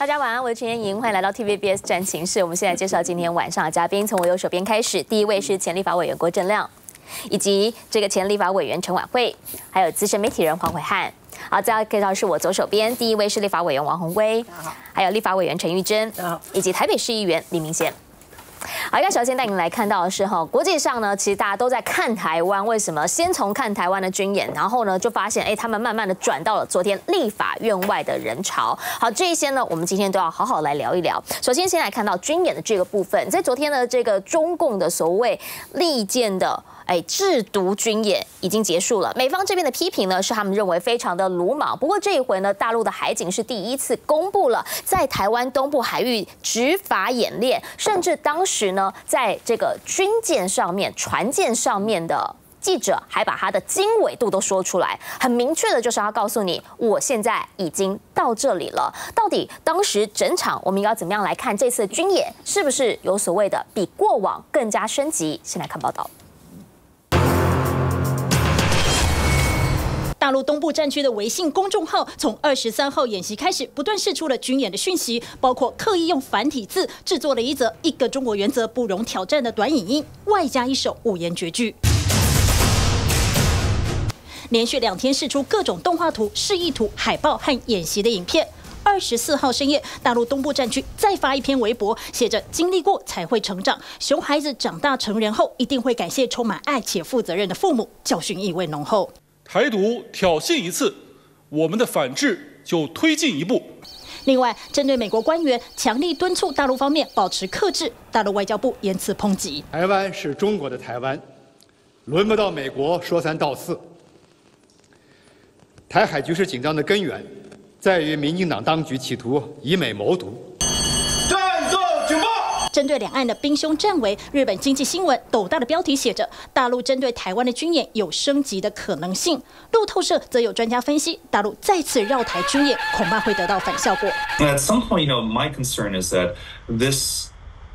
大家晚安，我是陈妍莹，欢迎来到 TVBS 战情室。我们现在介绍今天晚上的嘉宾，从我右手边开始，第一位是前立法委员郭正亮，以及这个前立法委员陈婉慧，还有资深媒体人黄伟汉。好，再介绍是我左手边，第一位是立法委员王宏威，还有立法委员陈玉珍，以及台北市议员李明贤。好，一个首先带您来看到的是国际上呢，其实大家都在看台湾，为什么？先从看台湾的军演，然后呢就发现，他们慢慢的转到了昨天立法院外的人潮。好，这一些呢，我们今天都要好好来聊一聊。首先，先来看到军演的这个部分，在昨天的这个中共的所谓利剑的。制毒军演已经结束了。美方这边的批评呢，是他们认为非常的鲁莽。不过这一回呢，大陆的海警是第一次公布了在台湾东部海域执法演练，甚至当时呢，在这个军舰上面、船舰上面的记者还把他的经纬度都说出来，很明确的就是要告诉你，我现在已经到这里了。到底当时整场我们要怎么样来看这次的军演，是不是有所谓的比过往更加升级？先来看报道。 大陆东部战区的微信公众号从23号演习开始，不断释出了军演的讯息，包括刻意用繁体字制作了一则"一个中国"原则不容挑战的短影音，外加一首5言绝句。连续2天释出各种动画图、示意图、海报和演习的影片。24号深夜，大陆东部战区再发一篇微博，写着"经历过才会成长，熊孩子长大成人后，一定会感谢充满爱且负责任的父母"，教训意味浓厚。 台独挑衅一次，我们的反制就推进一步。 另外，针对美国官员强力敦促大陆方面保持克制，大陆外交部言辞抨击： 台湾是中国的台湾，轮不到美国说三道四。台海局势紧张的根源，在于民进党当局企图以美谋独。 战斗警报！ 针对两岸的兵凶战危，日本经济新闻斗大的标题写着"大陆针对台湾的军演有升级的可能性"。路透社则有专家分析，大陆再次绕台军演，恐怕会得到反效果。 At some point, my concern is that this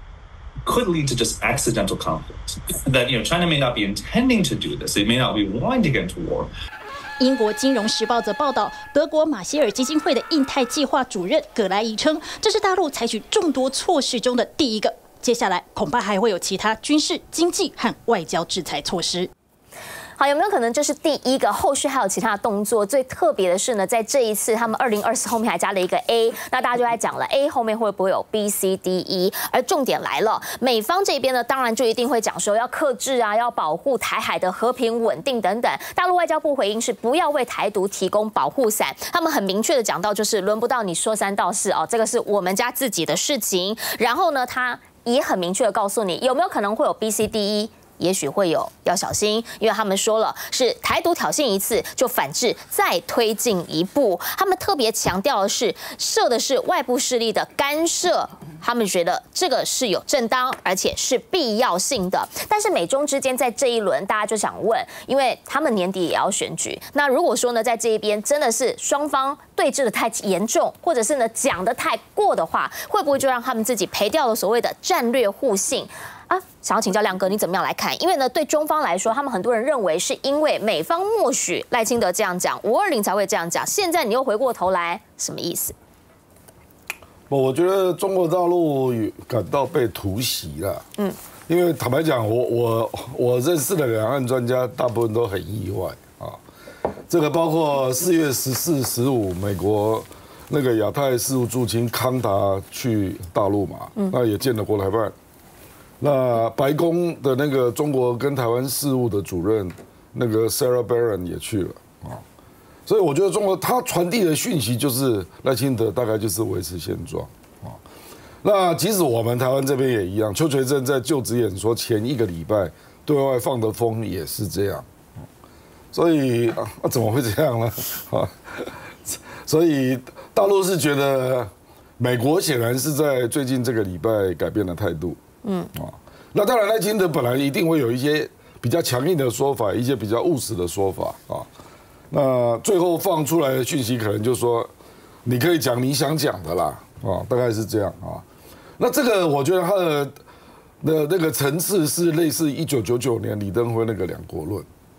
could lead to just accidental conflict. That China may not be intending to do this. It may not be wanting to get into war. 英国《金融时报》则报道，德国马歇尔基金会的印太计划主任葛莱仪称，这是大陆采取众多措施中的第一个。接下来恐怕还会有其他军事、经济和外交制裁措施。 好，有没有可能这是第一个？后续还有其他的动作？最特别的是呢，在这一次他们2024后面还加了一个 A， 那大家就在讲了 A 后面会不会有 B、C、D、E？ 而重点来了，美方这边呢，当然就一定会讲说要克制啊，要保护台海的和平稳定等等。大陆外交部回应是不要为台独提供保护伞，他们很明确的讲到，就是轮不到你说三道四哦，这个是我们家自己的事情。然后呢，他也很明确的告诉你，有没有可能会有 B、C、D、E？也许会有，要小心，因为他们说了是台独挑衅一次就反制，再推进一步。他们特别强调的是，涉的是外部势力的干涉，他们觉得这个是有正当而且是必要性的。但是美中之间在这一轮，大家就想问，因为他们年底也要选举，那如果说呢，在这一边真的是双方对峙的太严重，或者是呢讲的太过的话，会不会就让他们自己赔掉了所谓的战略互信？想要请教亮哥，你怎么样来看？因为呢，对中方来说，他们很多人认为是因为美方默许赖清德这样讲，520才会这样讲。现在你又回过头来，什么意思？ 我觉得中国大陆感到被突袭了。因为坦白讲，我认识的两岸专家大部分都很意外啊。这个包括4月14、15，美国那个亚太事务驻青康达去大陆嘛，那也见了国台办。那白宫的那个中国跟台湾事务的主任，那个 Sarah Baron 也去了啊，所以我觉得中国他传递的讯息就是赖清德大概就是维持现状啊。那即使我们台湾这边也一样，邱垂正在就职演说前1个礼拜对外放的风也是这样，所以怎么会这样呢？所以大陆是觉得美国显然是在最近这个礼拜改变了态度。那当然，赖清德本来一定会有一些比较强硬的说法，一些比较务实的说法啊。那最后放出来的讯息可能就说，你可以讲你想讲的啦，大概是这样啊。那这个我觉得他的那个层次是类似1999年李登辉那个2国论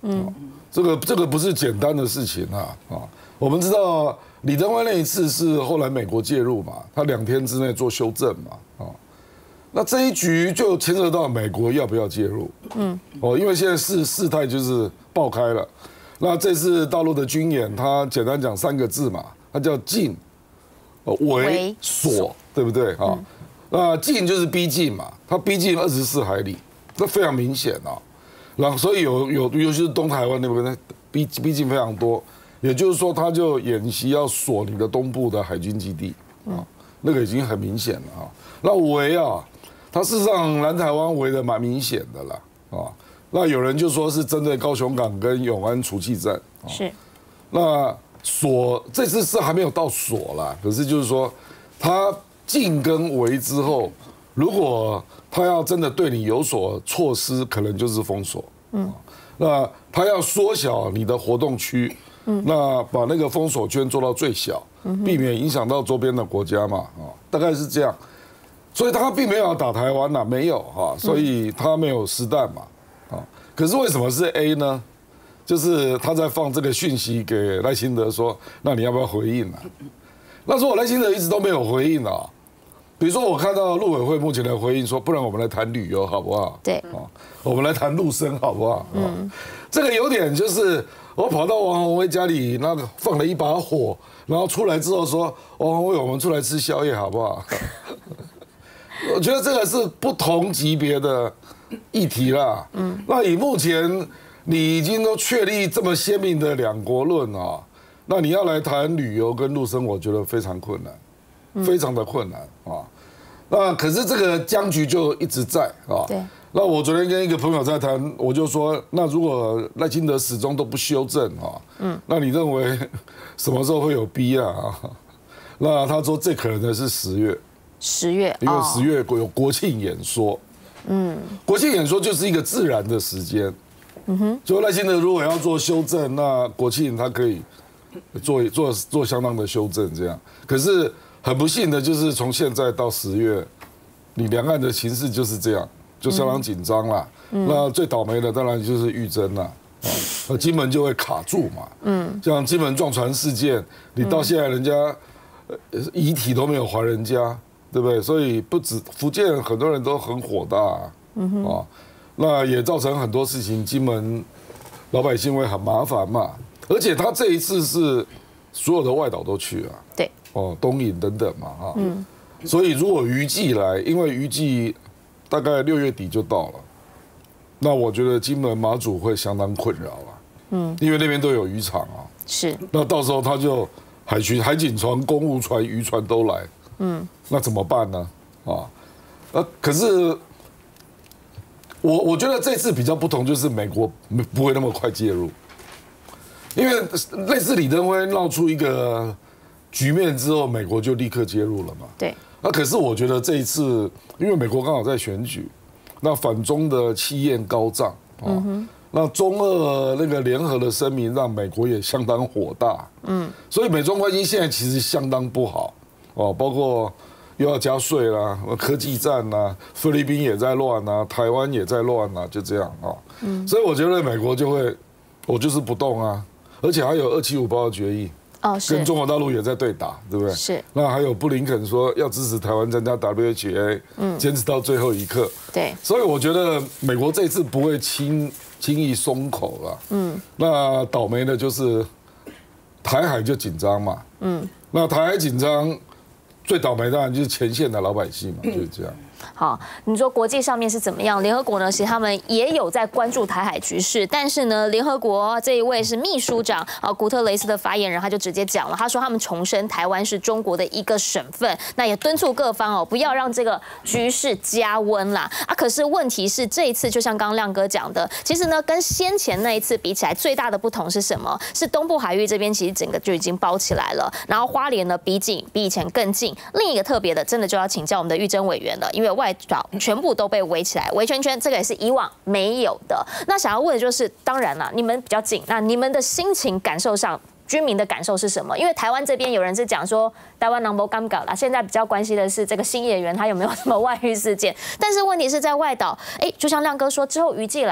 这个不是简单的事情啊。我们知道李登辉那一次是后来美国介入嘛，他2天之内做修正嘛。那这一局就牵涉到美国要不要介入。因为现在事态就是爆开了。那这次大陆的军演，它简单讲3个字嘛，它叫进、围、锁，对不对啊？那进就是逼近嘛，它逼近24海里，这非常明显啊。然后所以尤其是东台湾那边逼近非常多，也就是说，他就演习要锁你的东部的海军基地啊，那个已经很明显了啊。那围啊，它事实上南台湾围的蛮明显的啦啊。那有人就说是针对高雄港跟永安储气站， 是。 那锁这次是还没有到锁啦，可是就是说，他进跟围之后，如果他要真的对你有所措施，可能就是封锁。那他要缩小你的活动区，那把那个封锁圈做到最小，避免影响到周边的国家嘛，大概是这样。所以他并没有要打台湾呐，没有哈，所以他没有实弹嘛。可是为什么是 A 呢？就是他在放这个讯息给赖清德说，那你要不要回应啊？那时候赖清德一直都没有回应啊。比如说我看到陆委会目前的回应说，不然我们来谈旅游好不好？ 对， 我们来谈陆生好不好？这个有点就是我跑到王宏威家里，那个放了一把火，然后出来之后说，王宏威，我们出来吃宵夜好不好？我觉得这个是不同级别的议题啦。那以目前你已经都确立这么鲜明的2国论啊，那你要来谈旅游跟陆生，我觉得非常困难，非常的困难啊。那可是这个僵局就一直在啊。 对。 那我昨天跟一个朋友在谈，我就说，那如果赖清德始终都不修正啊，那你认为什么时候会有 B 啊？那他说最可能的是10月。 10月， 因为10月有国庆演说，国庆演说就是一个自然的时间，所以赖清德如果要做修正，那国庆他可以做相当的修正，这样。可是很不幸的就是从现在到10月，你两岸的形势就是这样，就相当紧张啦。那最倒霉的当然就是玉珍啦，金门就会卡住嘛。像金门撞船事件，你到现在人家遗体都没有还人家。对不对？所以不止福建很多人都很火大那也造成很多事情，金门老百姓会很麻烦嘛。而且他这一次是所有的外岛都去啊， 对， 东引等等嘛所以如果渔季来，因为渔季大概6月底就到了，那我觉得金门马祖会相当困扰了，因为那边都有渔场啊， 是， 那到时候他就海警船、公务船、渔船都来。那怎么办呢？可是我觉得这次比较不同，就是美国不会那么快介入，因为类似李登辉闹出一个局面之后，美国就立刻介入了嘛。 对。 那可是我觉得这一次，因为美国刚好在选举，那反中的气焰高涨那中俄那个联合的声明让美国也相当火大。所以美中关系现在其实相当不好。包括又要加税啦，科技战啦，菲律宾也在乱啦，台湾也在乱啦，就这样所以我觉得美国就会，我就是不动啊，而且还有275报告决议，跟中国大陆也在对打，对不对？ 是。 那还有布林肯说要支持台湾参加 WHA，坚持到最后一刻。 对。 所以我觉得美国这次不会轻易松口了。那倒霉的就是台海就紧张嘛。那台海紧张。最倒霉当然就是前线的老百姓嘛，就是这样。 好，你说国际上面是怎么样？联合国呢，其实他们也有在关注台海局势，但是呢，联合国这一位是秘书长古特雷斯的发言人，他就直接讲了，他说他们重申台湾是中国的一个省份，那也敦促各方不要让这个局势加温啦。可是问题是这一次就像刚刚亮哥讲的，其实呢跟先前那一次比起来，最大的不同是什么？是东部海域这边其实整个就已经包起来了，然后花莲呢比以前更近。另一个特别的，真的就要请教我们的玉珍委员了，因为外岛全部都被围起来，围圈圈，这个也是以往没有的。那想要问的就是，当然啦，你们比较近，那你们的心情感受上，军民的感受是什么？因为台湾这边有人是讲说，台湾人没敢搞啦，现在比较关心的是这个新演员他有没有什么外遇事件。但是问题是在外岛，就像亮哥说，之后渔季来了。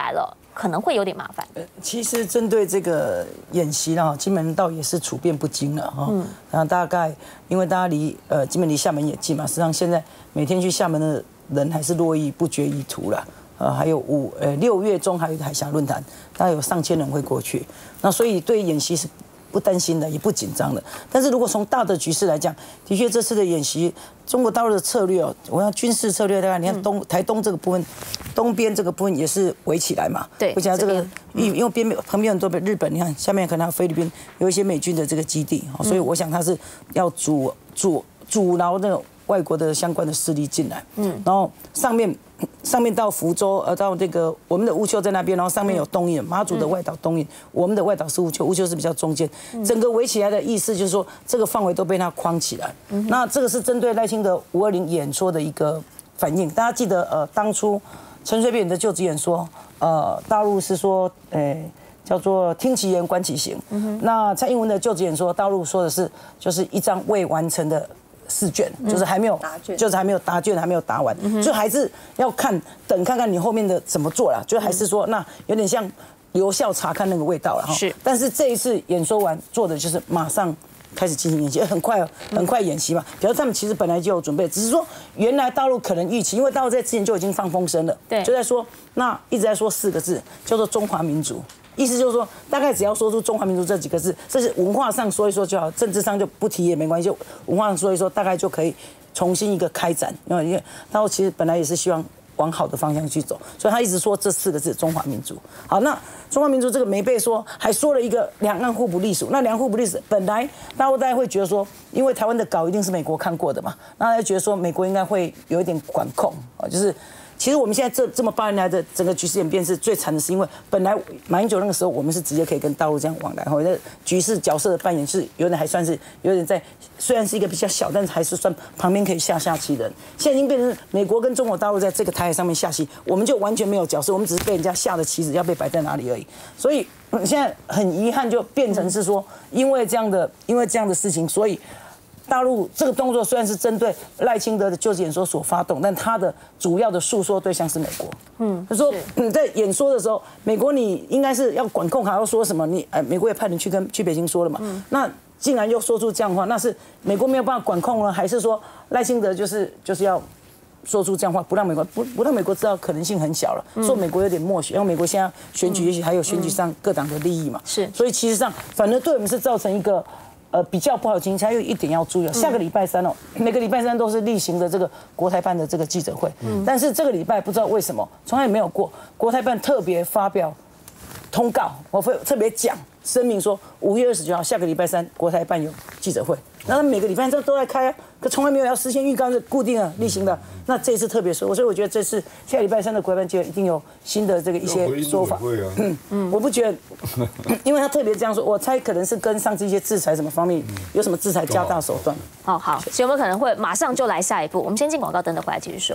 可能会有点麻烦。 其实针对这个演习啦，金门倒也是处变不惊了哈。然后大概因为大家金门离厦门也近嘛，实际上现在每天去厦门的人还是络绎不绝于途了。还有6月中还有一个海峡论坛，大概有上千人会过去。那所以对演习是不担心的，也不紧张的。但是如果从大的局势来讲，的确这次的演习，中国大陆的策略哦，我要军事策略大概你看台东这个部分，东边这个部分也是围起来嘛， 对， 围起来这个因为旁边很多日本，你看下面可能还有菲律宾有一些美军的这个基地，所以我想它是要阻挠那种外国的相关的势力进来，然后上面到福州，到这个我们的乌丘在那边，然后上面有东引，马祖的外岛东引，我们的外岛是乌丘，乌丘是比较中间，整个围起来的意思就是说这个范围都被它框起来。那这个是针对赖清德520演说的一个反应。大家记得当初陈水扁的就职演说，大陆是说，叫做听其言观其行。那蔡英文的就职演说，大陆说的是就是一张未完成的试卷，就是还没有答卷，就是还没有答卷，还没有答完，就还是要看看你后面的怎么做啦，就还是说那有点像留校查看那个味道了哈。是，但是这一次演说完做的就是马上开始进行演习，很快演习嘛，表示他们其实本来就有准备，只是说原来大陆可能预期，因为大陆在之前就已经放风声了，对，就在说那一直在说4个字，叫做中华民族。意思就是说，大概只要说出中华民族这几个字，这是文化上说一说就好，政治上就不提也没关系，就文化上说一说，大概就可以重新一个开展。因为大陆其实本来也是希望往好的方向去走，所以他一直说这4个字中华民族。好，那中华民族这个没被说，还说了一个两岸互不隶属。那两岸互不隶属，本来大家会觉得说，因为台湾的稿一定是美国看过的嘛，那大家觉得说美国应该会有一点管控啊，就是。其实我们现在这么8年来的整个局势演变是最惨的，是因为本来马英九那个时候我们是直接可以跟大陆这样往来，或者局势角色的扮演是有点还算是有点在，虽然是一个比较小，但是还是算旁边可以下棋的人。现在已经变成美国跟中国大陆在这个台海上面下棋，我们就完全没有角色，我们只是被人家下的棋子要被摆在哪里而已。所以现在很遗憾，就变成是说，因为这样的事情，所以。大陆这个动作虽然是针对赖清德的就职演说所发动，但他的主要的诉说对象是美国。他说你在演说的时候，美国你应该是要管控，还要说什么？美国也派人去北京说了嘛。那竟然又说出这样的话，那是美国没有办法管控呢，还是说赖清德就是要说出这样的话，不让美国知道可能性很小了？说美国有点默许，因为美国现在选举也许还有选举上各党的利益嘛。是，所以其实上反而对我们是造成一个。比较不好的情况，还有一点要注意，下个礼拜3每个礼拜3都是例行的这个国台办的这个记者会，但是这个礼拜不知道为什么从来没有过，国台办特别发表通告，我会特别讲声明说5月29号下个礼拜3国台办有记者会，那他每个礼拜3都在开啊，可从来没有要事先预告，是固定的例行的。那这次特别说，所以我觉得这次下礼拜3的国台办记者一定有新的这个一些说法。我不觉得，因为他特别这样说，我猜可能是跟上次一些制裁什么方面有什么制裁加大手段。 好，所以我们可能会马上就来下一步。我们先进广告，等回来继续说。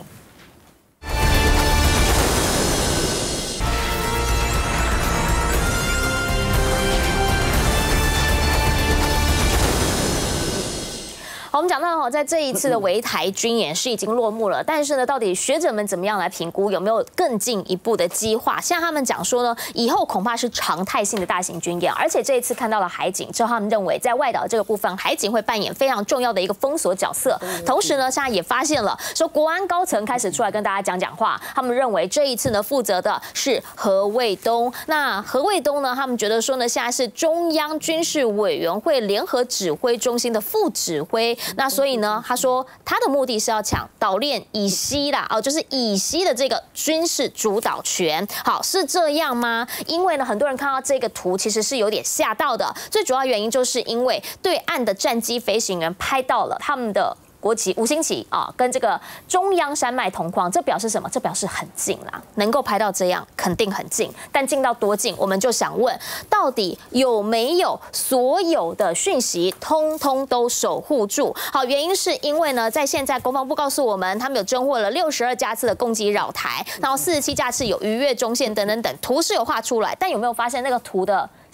我们讲到在这一次的围台军演是已经落幕了，但是呢，到底学者们怎么样来评估有没有更进一步的激化？像他们讲说呢，以后恐怕是常态性的大型军演，而且这一次看到了海警之后，他们认为在外岛这个部分，海警会扮演非常重要的一个封锁角色。同时呢，现在也发现了说国安高层开始出来跟大家讲话，他们认为这一次呢负责的是何卫东。那何卫东呢，他们觉得说呢，现在是中央军事委员会联合指挥中心的副指挥。那所以呢，他说他的目的是要抢岛链以西啦，就是以西的这个军事主导权。好，是这样吗？因为呢，很多人看到这个图其实是有点吓到的。最主要原因就是因为对岸的战机飞行员拍到了他们的国旗5星旗啊，跟这个中央山脉同框，这表示什么？这表示很近啦，能够拍到这样肯定很近，但近到多近？我们就想问，到底有没有所有的讯息通通都守护住？好，原因是因为呢，在现在国防部告诉我们，他们有侦获了62架次的攻击扰台，然后47架次有逾越中线等等等，图是有画出来，但有没有发现那个图的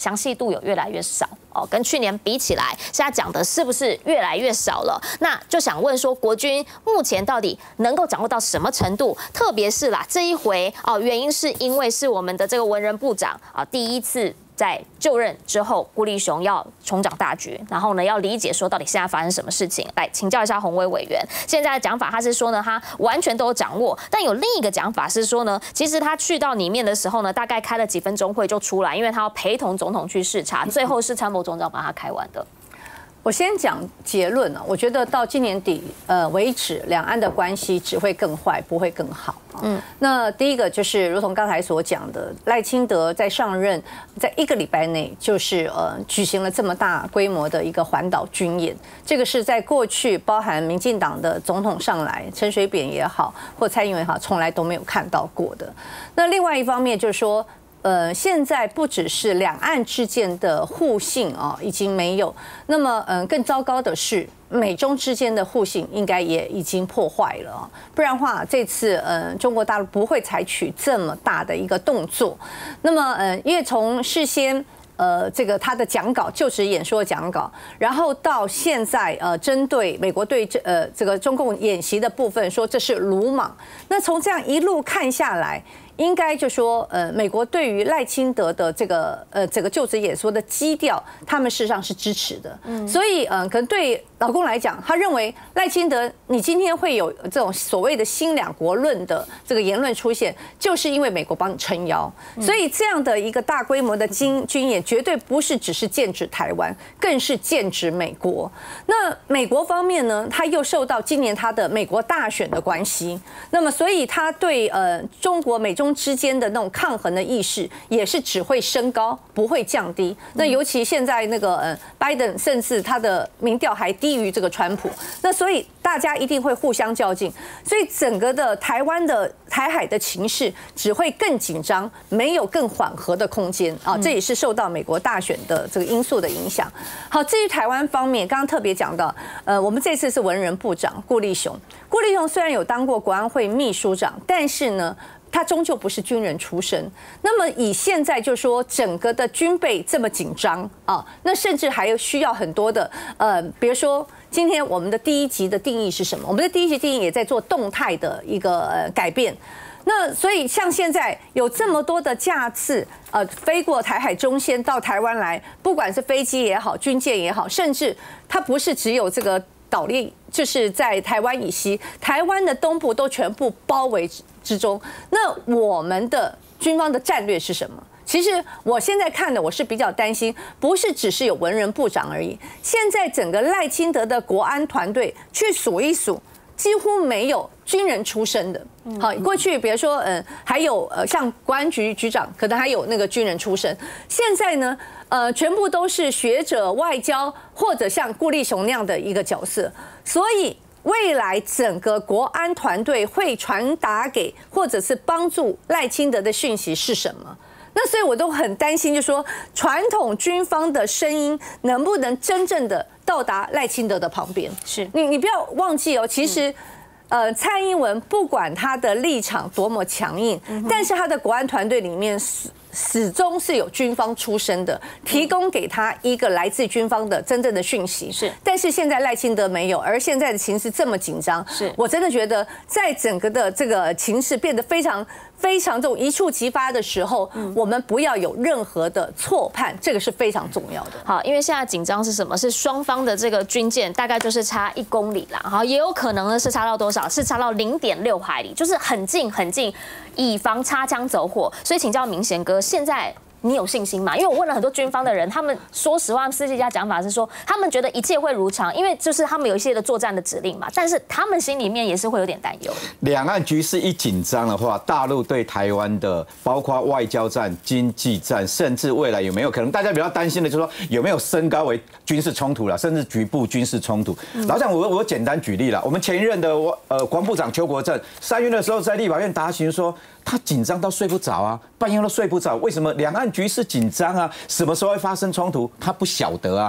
详细度有越来越少哦，跟去年比起来，现在讲的是不是越来越少了？那就想问说，国军目前到底能够掌握到什么程度？特别是啦，这一回哦，原因是因为是我们的这个文人部长啊，第一次在就任之后，顾立雄要重掌大局，然后呢，要理解说到底现在发生什么事情。来请教一下洪威委员，现在的讲法他是说呢，他完全都有掌握，但有另一个讲法是说呢，其实他去到里面的时候呢，大概开了几分钟会就出来，因为他要陪同总统去视察，最后是参谋总长帮他开完的。 我先讲结论我觉得到今年底为止，两岸的关系只会更坏，不会更好。那第一个就是如同刚才所讲的，赖清德在上任在1个礼拜内就是举行了这么大规模的一个环岛军演，这个是在过去包含民进党的总统上来，陈水扁也好或蔡英文也好，从来都没有看到过的。那另外一方面就是说，现在不只是两岸之间的互信已经没有，那么更糟糕的是，美中之间的互信应该也已经破坏了不然的话，这次中国大陆不会采取这么大的一个动作。那么因为从事先这个他的讲稿就职演说的讲稿，然后到现在针对美国对这个中共演习的部分说这是鲁莽，那从这样一路看下来，应该就说，美国对于赖清德的这个整个就职演说的基调，他们事实上是支持的。所以可能对老公来讲，他认为赖清德你今天会有这种所谓的新两国论的这个言论出现，就是因为美国帮你撑腰。所以这样的一个大规模的军演，绝对不是只是剑指台湾，更是剑指美国。那美国方面呢，他又受到今年他的美国大选的关系，那么所以他对中国美中之间的那种抗衡的意识，也是只会升高，不会降低。那尤其现在那个拜登，甚至他的民调还低于这个川普，那所以大家一定会互相较劲，所以整个的台湾的台海的情势只会更紧张，没有更缓和的空间啊。这也是受到美国大选的这个因素的影响。好，至于台湾方面，刚刚特别讲到，我们这次是文人部长顾立雄，顾立雄虽然有当过国安会秘书长，但是呢，他终究不是军人出身。那么以现在就说整个的军备这么紧张啊，那甚至还有需要很多的比如说今天我们的第一级的定义是什么？我们的第一级定义也在做动态的一个改变。那所以像现在有这么多的架次飞过台海中线到台湾来，不管是飞机也好，军舰也好，甚至它不是只有这个岛链，就是在台湾以西，台湾的东部都全部包围之中。那我们的军方的战略是什么？其实我现在看的，我是比较担心，不是只是有文人部长而已。现在整个赖清德的国安团队去数一数，几乎没有军人出身的。好，过去比如说还有像国安局局长，可能还有那个军人出身。现在呢，全部都是学者、外交或者像顾立雄那样的一个角色，所以未来整个国安团队会传达给或者是帮助赖清德的讯息是什么？那所以我都很担心，就说传统军方的声音能不能真正的到达赖清德的旁边？是你不要忘记其实蔡英文不管他的立场多么强硬，但是他的国安团队里面始终是有军方出身的，提供给他一个来自军方的真正的讯息。是，但是现在赖清德没有，而现在的情势这么紧张，是我真的觉得在整个的这个情势变得非常这种一触即发的时候，我们不要有任何的错判，这个是非常重要的。 好，因为现在紧张是什么？是双方的这个军舰大概就是差1公里啦，好，也有可能呢是差到多少？是差到0.6海里，就是很近很近，以防擦枪走火。所以请教明贤哥，现在你有信心吗？因为我问了很多军方的人，他们说实话，私底下讲法是说，他们觉得一切会如常，因为就是他们有一些的作战的指令嘛，但是他们心里面也是会有点担忧。 两岸局势一紧张的话，大陆对台湾的包括外交战、经济战，甚至未来有没有可能，大家比较担心的就是说有没有升高为军事冲突了，甚至局部军事冲突。老蒋，我简单举例了，我们前一任的国防部长邱国正3月的时候在立法院答询说，他紧张到睡不着啊，半夜都睡不着。为什么？两岸局势紧张啊，什么时候会发生冲突，他不晓得啊。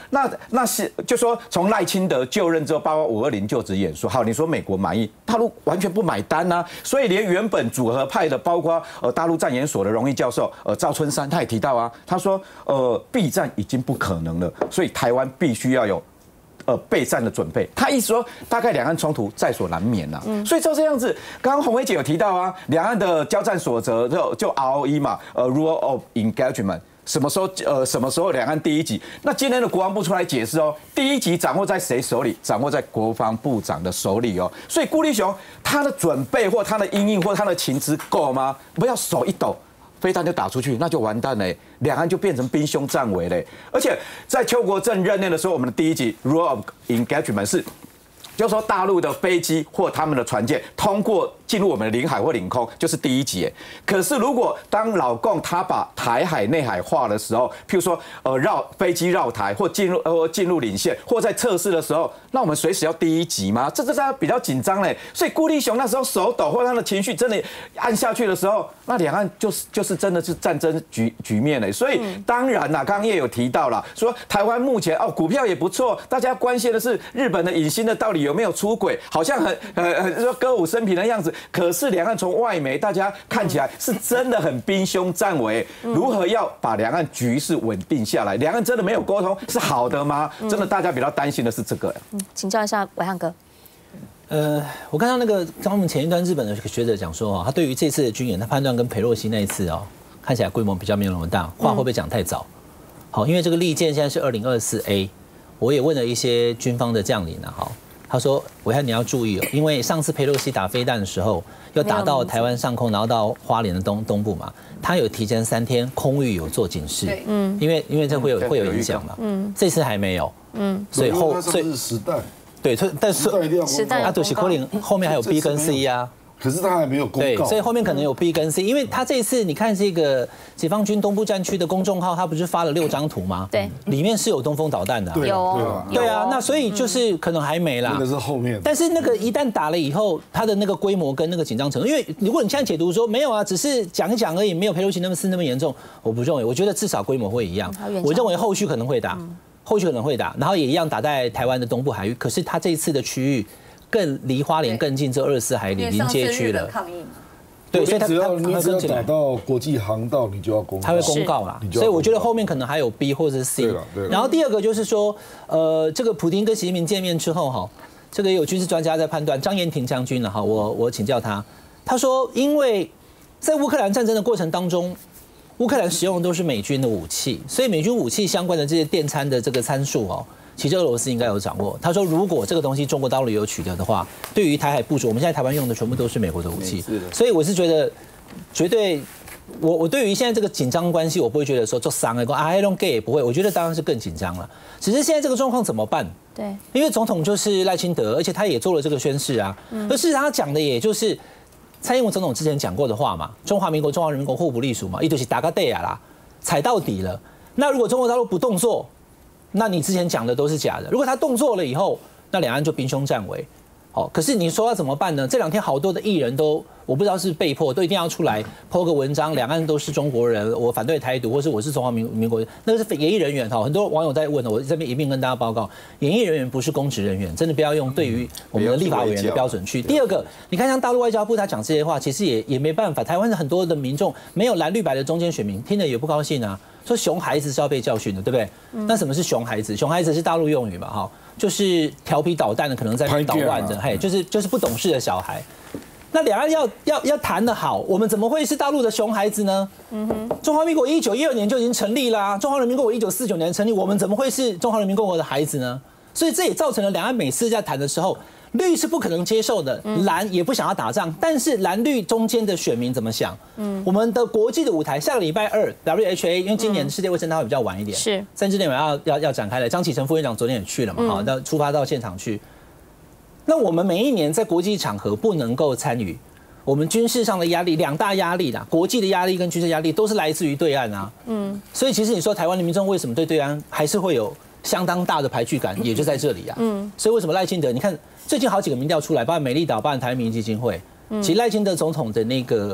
那是就说从赖清德就任之后，包括520就职演说，好，你说美国满意，大陆完全不买单啊，所以连原本组合派的，包括大陆战研所的荣誉教授赵春山，他也提到啊，他说避战已经不可能了，所以台湾必须要有备战的准备。他意思说，大概两岸冲突在所难免啦。所以照这样子，刚刚洪薇姐有提到啊，两岸的交战所则就 ROE 嘛，Rule of Engagement。什么时候两岸第一级？那今天的国防部出来解释哦，第一级掌握在谁手里？掌握在国防部长的手里哦。所以顾立雄他的准备或他的因应或他的情资够吗？不要手一抖，飞弹就打出去，那就完蛋嘞，两岸就变成兵凶战危嘞。而且在邱国正任内的时候，我们的第一级 Rule of Engagement 是。就是说，大陆的飞机或他们的船舰通过进入我们的领海或领空，就是第一级。可是，如果当老共他把台海内海化的时候，譬如说飞机绕台或进入领线，或在测试的时候，那我们随时要第一级吗？这大家比较紧张嘞。所以顾立雄那时候手抖，或他的情绪真的按下去的时候，那两岸就是真的是战争局面嘞。所以当然啦，刚刚也有提到了，说台湾目前股票也不错，大家关心的是日本的影星的到底有没有出轨，好像很说歌舞升平的样子。可是两岸从外媒大家看起来是真的很兵凶战危。如何要把两岸局势稳定下来？两岸真的没有沟通是好的吗？真的大家比较担心的是这个。 请教一下伟汉哥。 我看到那个刚我们前一段日本的学者讲说他对于这次的军演，他判断跟裴洛西那一次看起来规模比较没有那么大，话会不会讲太早？好，因为这个利剑现在是2024A， 我也问了一些军方的将领他说：“伟汉你要注意因为上次裴洛西打飞弹的时候，要打到台湾上空，然后到花莲的东部嘛，他有提前3天空域有做警示，因为这会有影响嘛，这次还没有，所以时代， 对，但是时代对，可能后面还有 B 跟 C 啊。” 可是他还没有公告， 所以后面可能有 B 跟 C， 因为他这一次你看这个解放军东部战区的公众号，他不是发了6张图吗？ 对， 里面是有东风导弹的， 对啊，那所以就是可能还没啦， 那个是后面， 但是那个一旦打了以后，它的那个规模跟那个紧张程度，因为如果你现在解读说没有啊，只是讲一讲而已，没有裴洛西那么严重，我不认为，我觉得至少规模会一样，我认为后续可能会打，然后也一样打在台湾的东部海域，可是他这一次的区域。更离花莲更近，这24海里临街区了。对，所以只要打到国际航道，你就要公告， 他会公告啦。所以我觉得后面可能还有 B 或者是 C。然后第二个就是说，这个普丁跟习近平见面之后这个也有军事专家在判断，张延廷将军了我请教他，他说因为在乌克兰战争的过程当中，乌克兰使用的都是美军的武器，所以美军武器相关的这些电参的这个参数其实俄罗斯应该有掌握。他说，如果这个东西中国大陆有取得的话，对于台海部署，我们现在台湾用的全部都是美国的武器，所以我是觉得绝对，我对于现在这个紧张关系，我不会觉得说做伤了，I don't get 也不会，我觉得当然是更紧张了。只是现在这个状况怎么办？ 对， 因为总统就是赖清德，而且他也做了这个宣誓啊，而事实上他讲的也就是蔡英文总统之前讲过的话嘛，中华民国、中华人民共和国互不隶属嘛，一就是打个对啊啦，踩到底了。那如果中国大陆不动作，那你之前讲的都是假的。如果他动作了以后，那两岸就兵凶战危。可是你说要怎么办呢？这2天好多的艺人都，我不知道是被迫，都一定要出来 po 个文章，两岸都是中国人，我反对台独，或是我是中华民国，那个是演艺人员很多网友在问我这边一并跟大家报告，演艺人员不是公职人员，真的不要用对于我们的立法委员的标准去。第二个，你看像大陆外交部他讲这些话，其实也没办法，台湾的很多的民众没有蓝绿白的中间选民听了也不高兴啊。说熊孩子是要被教训的，对不对？那什么是熊孩子？熊孩子是大陆用语嘛，就是调皮捣蛋的，可能在捣乱的，就是不懂事的小孩。那两岸要谈得好，我们怎么会是大陆的熊孩子呢？中华民国1912年就已经成立啦，中华人民共和国1949年成立，我们怎么会是中华人民共和国的孩子呢？所以这也造成了两岸每次在谈的时候，绿是不可能接受的，蓝也不想要打仗，但是蓝绿中间的选民怎么想？我们的国际的舞台，下个礼拜2 WHA， 因为今年世界卫生大会比较晚一点，是3之内要展开了。张启成副院长昨天也去了嘛，那出发到现场去。那我们每一年在国际场合不能够参与，我们军事上的压力2大压力啦，国际的压力跟军事压力都是来自于对岸啊。所以其实你说台湾的民众为什么对对岸还是会有相当大的排拒感，也就在这里啊。所以为什么赖清德？你看最近好几个民调出来，包括美丽岛、包括台湾民意基金会，其实赖清德总统的那个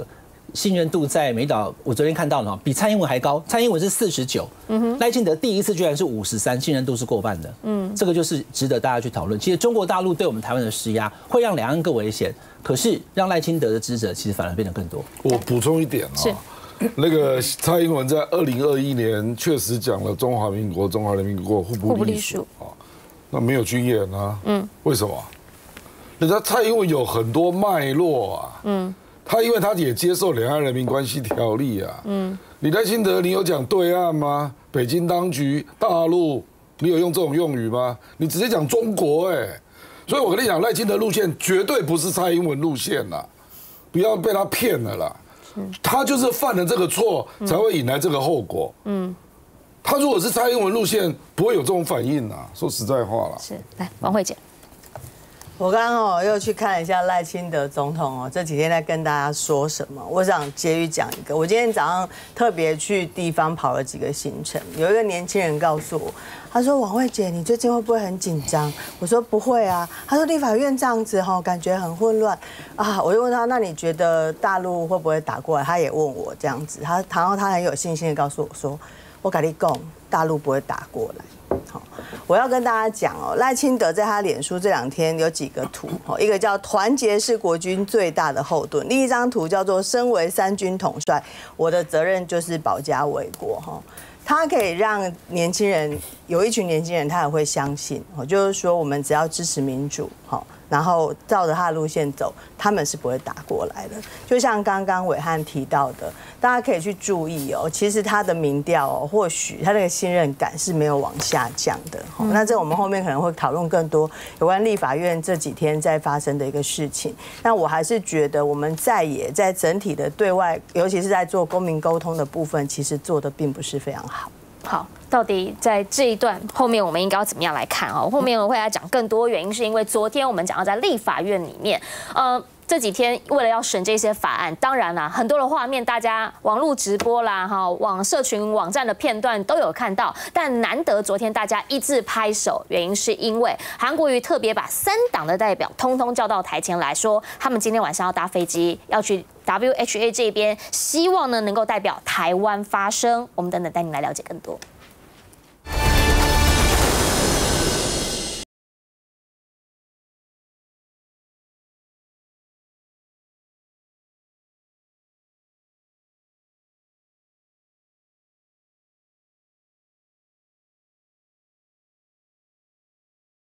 信任度在美岛，我昨天看到了，比蔡英文还高。蔡英文是49，赖清德第一次居然是53，信任度是过半的。这个就是值得大家去讨论。其实中国大陆对我们台湾的施压，会让两岸更危险，可是让赖清德的支持其实反而变得更多。 我补充一点啊，那个蔡英文在2021年确实讲了中华人民共互不隶属啊，那没有军演啊，为什么？人家蔡英文有很多脉络啊，他因为他也接受《两岸人民关系条例》啊，你赖清德你有讲对岸吗？北京当局、大陆，你有用这种用语吗？你直接讲中国所以我跟你讲，赖清德路线绝对不是蔡英文路线啦，不要被他骗了啦，他就是犯了这个错才会引来这个后果，他如果是蔡英文路线，不会有这种反应啦，说实在话啦。 是，来王慧姐。 我刚刚又去看了一下赖清德总统这几天在跟大家说什么。我想结语讲一个，我今天早上特别去地方跑了几个行程，有一个年轻人告诉我，他说：“王慧姐，你最近会不会很紧张？”我说：“不会啊。”他说：“立法院这样子感觉很混乱啊。”我就问他：“那你觉得大陆会不会打过来？”他也问我这样子，然后他很有信心的告诉我说：“我跟你讲，大陆不会打过来。”好，我要跟大家讲赖清德在他脸书这2天有几个图，一个叫团结是国军最大的后盾，另一张图叫做身为3军统帅，我的责任就是保家卫国他可以让年轻人有一群年轻人他也会相信，就是说我们只要支持民主然后照着他的路线走，他们是不会打过来的。就像刚刚暐瀚提到的，大家可以去注意其实他的民调或许他那个信任感是没有往下降的。那这我们后面可能会讨论更多有关立法院这几天在发生的一个事情。那我还是觉得我们在整体的对外，尤其是在做公民沟通的部分，其实做的并不是非常好。 好，到底在这一段后面我们应该要怎么样来看后面我会来讲更多原因，是因为昨天我们讲到在立法院里面，这几天为了要审这些法案，当然啦，很多的画面大家网络直播啦，网社群网站的片段都有看到，但难得昨天大家一致拍手，原因是因为韩国瑜特别把3党的代表通通叫到台前来说，他们今天晚上要搭飞机要去 WHA 这边，希望呢能够代表台湾发声。我们等等带您来了解更多。